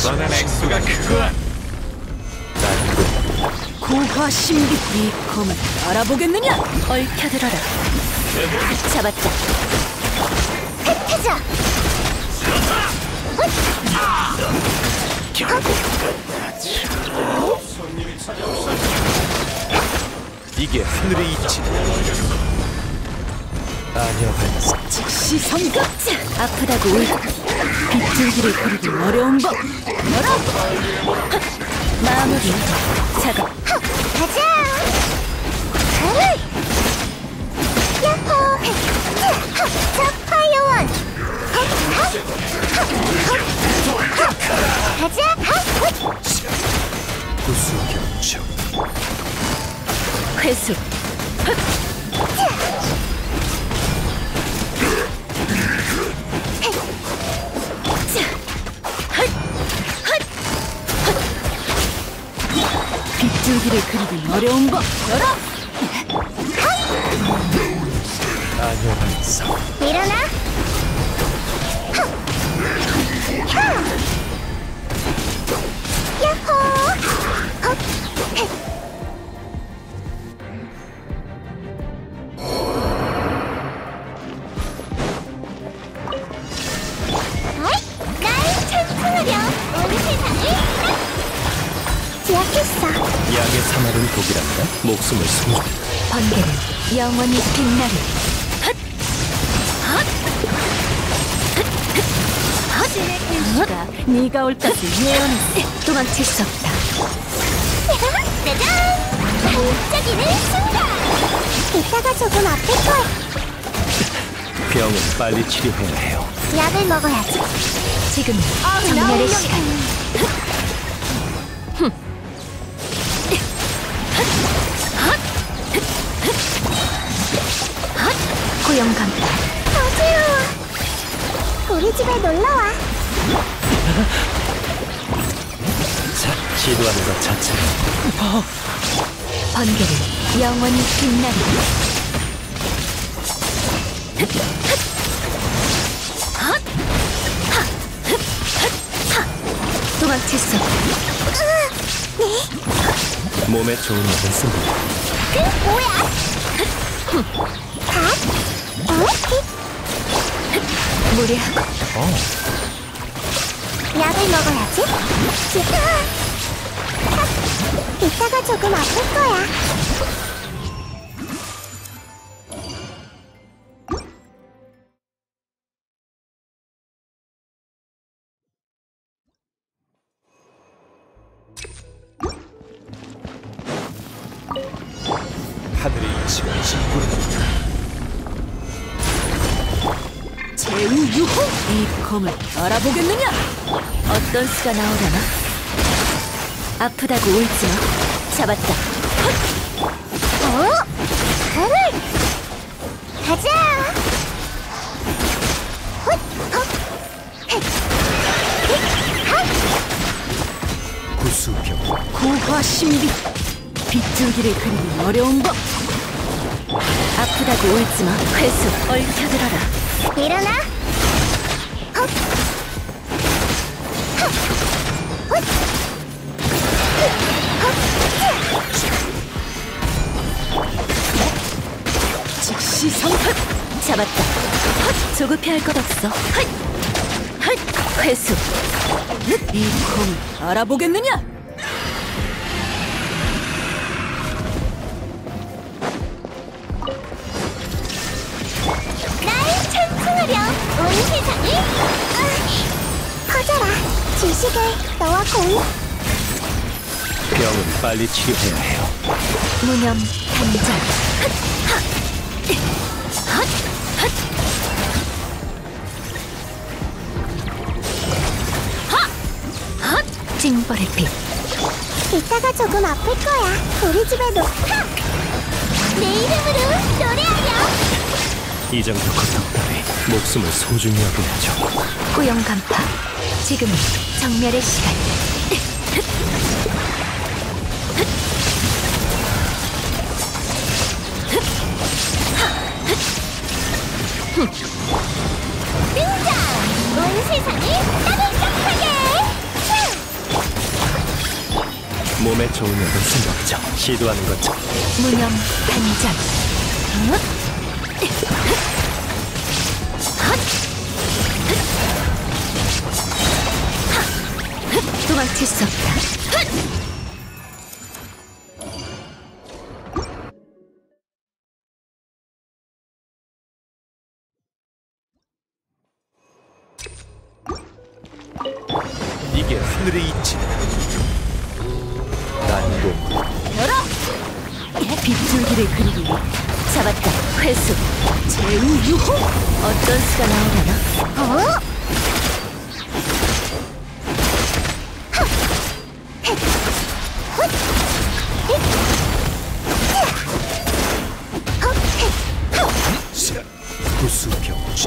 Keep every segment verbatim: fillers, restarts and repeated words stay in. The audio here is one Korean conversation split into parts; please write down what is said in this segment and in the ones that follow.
이번엔 액수가 크구나. 고화 신비 이 검을 알아보겠느냐? 얽혀들어라. 잡았다. 흩어져. 이게 하늘의 이치다. 아니야, 반사. 즉시 성급! 아프다고 울고 빗줄기를 그리기 어려운 법! 열어! 마무리! 작업! 가자! 가을! 야호! 자, 파이어원! 가자! 구수경축. 회수! 빗줄기를 그리기 어려운 법! 열어! 아니야, 반사. 일어나! 야호! 날 찬송하렴! 온 세상을 기억했어. 약의 사마른 독이란다. 목숨을 숨겨. 번개는 영원히 빛나리. 헛! 헛! 헛! 헛! 네가 올 것을 예언했어. 도망칠 수 없다. 짜잔! 반짝이는 순간! 이따가 조금 아플 거야. 병은 빨리 치료해야 해요. 약을 먹어야지. 지금 정렬의 시간. 고용 간파. 어지러워. 우리 집에 놀러와. 자, 시도하는 것 자체. 번개는 영원히 빛나리. 도망칠 수 없다. 몸에 좋은 약은 씁니다. 그 뭐야? 갓? 어? 무리하고 어, 약을 먹어야지. 이따가 조금 아플 거야. 하늘의 이치가 짓구르다. 제우유호! 이 검을 알아보겠느냐? 어떤 수가 나오려나? 아프다고 울지마. 잡았다. 어? 가을! 가자! 훗! 헛! 헷! 헷! 핫! 구수경. 고화 신비. 빗줄기를 그리기 어려운 법. 아프다고 울지마. 회수. 얽혀들어라. 일어나! 헛! 헛! 헛! 즉시 성급! 잡았다. 헛! 조급해할 것 없어. 헛! 헛! 회수. 이 검을 알아보겠느냐? 날 찬송하렴! 온 세상을 아, 퍼져라! 지식을 너와 공유! 병은 빨리 치료해야 해요. 무념 단장. 헛! 헛! 헛! 헛! 징벌의 빛. 이따가 조금 아플 거야. 우리 집에 노... 하! 내 이름으로 노래하렴! 이 정도 고통 따위 목숨을 소중히 여겨야죠. 고용 간파. 지금은 정멸의 시간. 등장! 온 세상이 따뜻하게! 몸에 좋은 약은 생각이죠. 시도하는 것죠. 무념 단장. 도망칠 수 없다. 이게 하늘의 이치. 난공. 열어! 빗줄기를 그리기 위해 잡았다. 회수. 제우유호. 어떤 수가 나오려나? 어? 구수병.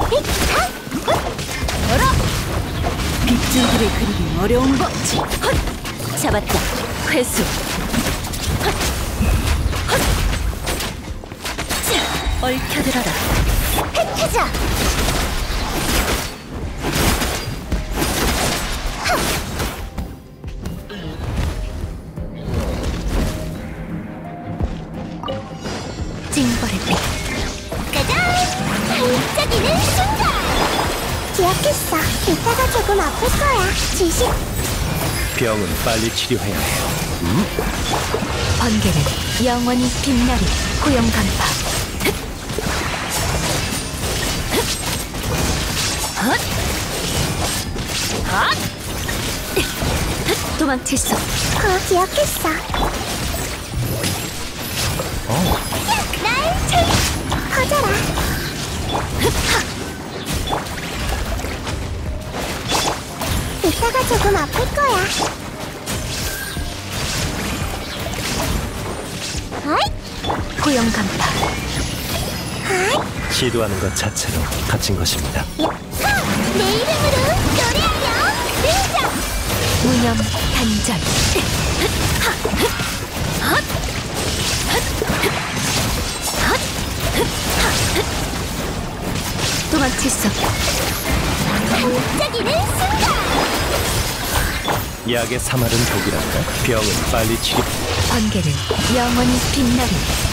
열어! 빗줄기를 그리기 어려운 법. 헛! 잡았다. 회수. 헛! 헛! 자, 얽혀들어라. 흩어져. 징벌의 빛. 짜잔! 반짝이는 순간! 기억했어. 이따가 조금 아플 거야. 지식. 병은 빨리 치료해야 해요. 번개는 영원히 빛나리. 고용 간파. 헛! 헛! 도망칠 수. 어, 기억했어. 날 책! 퍼져라. 이따가 조금 아플 거야. 어이? 고용 간파. 어이? 시도하는 것 자체로 갇힌 것입니다. 하! 내 이름으로 노래하여 등장! 무념 단전. 도망칠 수 없다. 반짝이는 순간! 약의 사말은 독이란다. 병은 빨리 치료. 번개는 영원히 빛나리.